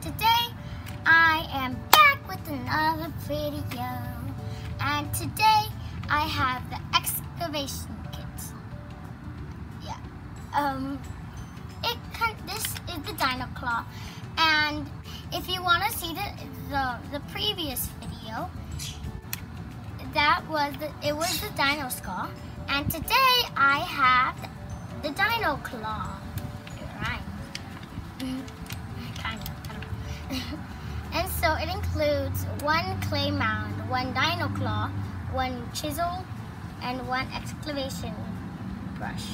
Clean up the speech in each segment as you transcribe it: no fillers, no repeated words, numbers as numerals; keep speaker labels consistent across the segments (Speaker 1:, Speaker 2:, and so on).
Speaker 1: today I am back with another video, and today I have the excavation kit. This is the dino claw, and if you want to see the previous video, it was the dino skull, and today I have the dino claw. Right. Kind of, I don't know. And so it includes one clay mound, one dino claw, one chisel, and one excavation brush.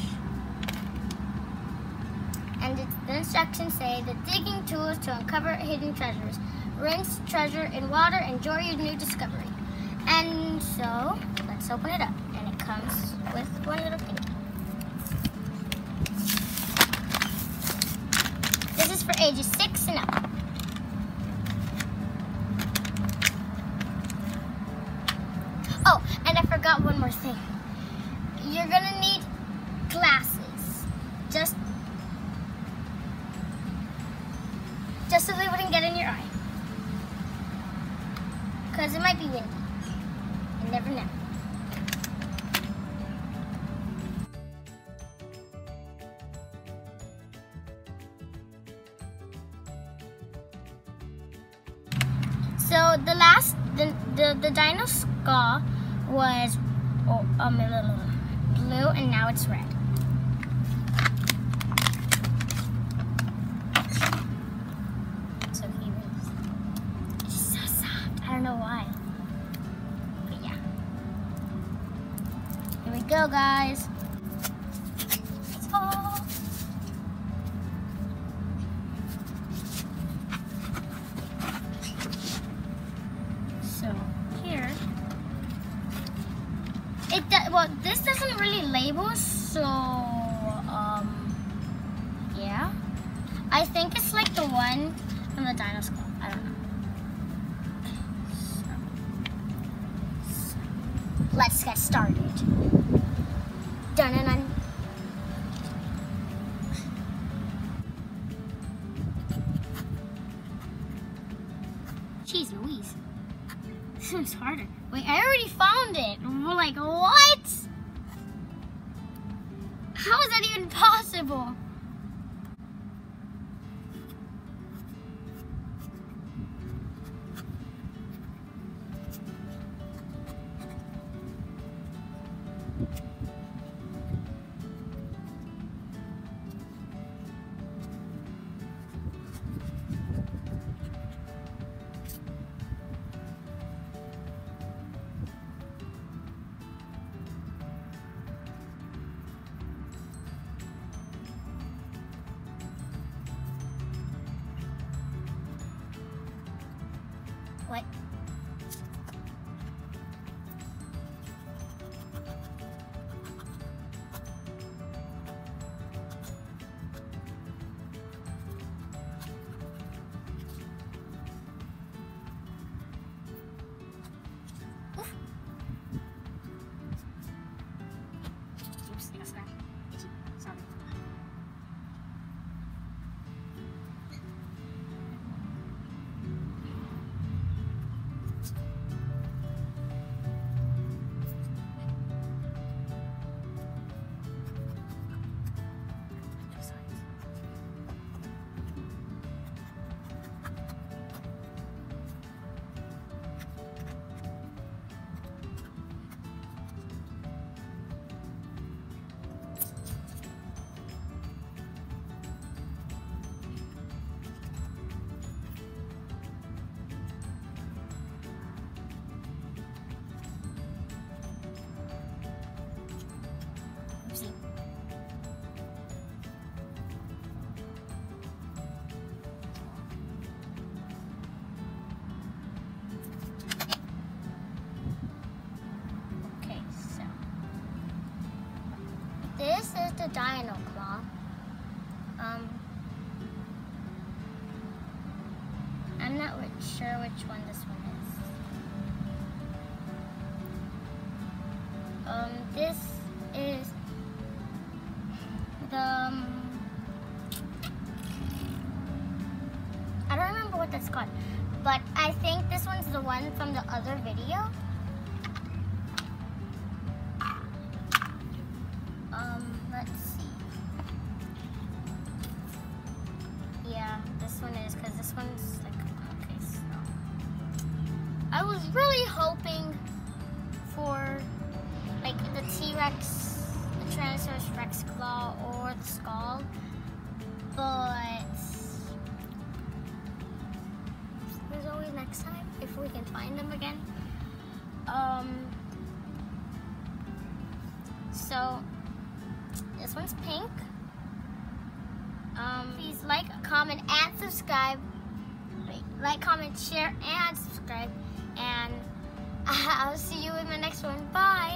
Speaker 1: And the instructions say the digging tools to uncover hidden treasures. Rinse treasure in water, enjoy your new discovery. And so, let's open it up. And it comes with one little thing. This is for ages 6 and up. Oh, and I forgot one more thing. You're gonna need glasses. Just so they wouldn't get in your eye. Because it might be windy. You never know. So the dino skull was a little blue, and now it's red. So here it is. It's so soft. I don't know why. But yeah. Here we go, guys. So here, well, this doesn't really label, so yeah. I think it's like the one from the dino skull. I don't know. So let's get started. Dun dun dun. Jeez Louise. This one's harder. Wait, I already found it. We're like, what? How is that even possible? What? Oof. Oops, I got scratched. Itchy. Sorry. This is the dino claw. I'm not sure which one this one is. This is the I don't remember what what that's called. But I think this one's the one from the other video. Let's see. Yeah, this one is, because this one's like, okay, so. I was really hoping for like the T-Rex, the Tyrannosaurus Rex claw, or the skull, but there's always next time if we can find them again. So this one's pink. Please like, comment, and subscribe. Like, comment, share, and subscribe. And I'll see you in my next one. Bye.